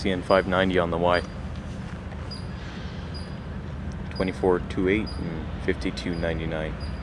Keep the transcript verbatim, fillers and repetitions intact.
C N five ninety on the Y. twenty-four two eight and fifty-two ninety-nine.